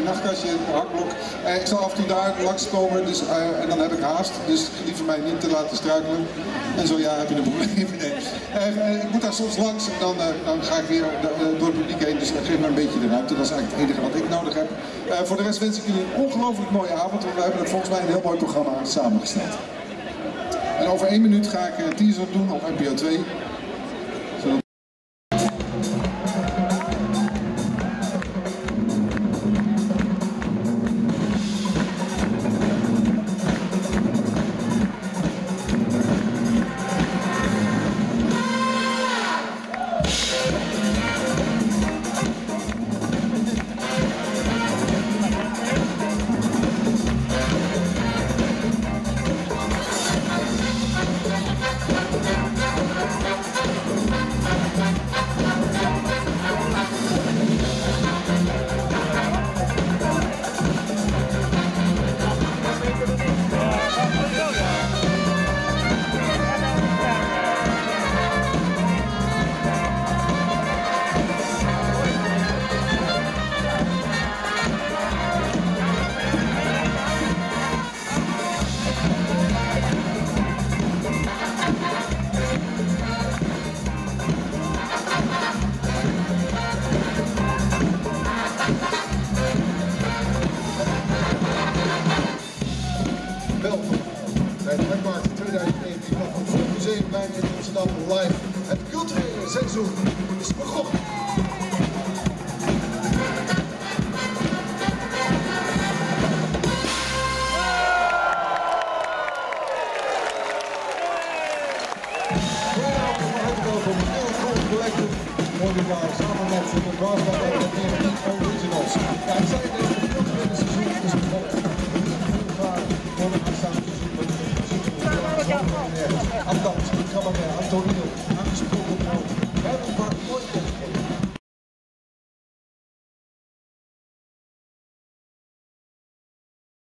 nachtkastje, een hakblok. Ik zal af en toe daar langskomen, dus, en dan heb ik haast. Dus gelieve mij niet te laten struikelen. En zo ja, heb je een probleem. Nee. Ik moet daar soms langs en dan ga ik weer door het publiek heen. Dus geef me een beetje de ruimte. Dat is eigenlijk het enige wat ik nodig heb. Voor de rest wens ik jullie een ongelooflijk mooie avond. Want we hebben er volgens mij een heel mooi programma samengesteld. En over 1 minuut ga ik een teaser doen op NPO 2. Zodat... Welkom bij de Webmarkt 2019 van het Museumplein in Amsterdam live. Het culturele seizoen is begonnen. Samen met de Brassband en de 19 Originals. Ja, ik zei het, het culturele seizoen is begonnen. Althans, cabaret, Antonio.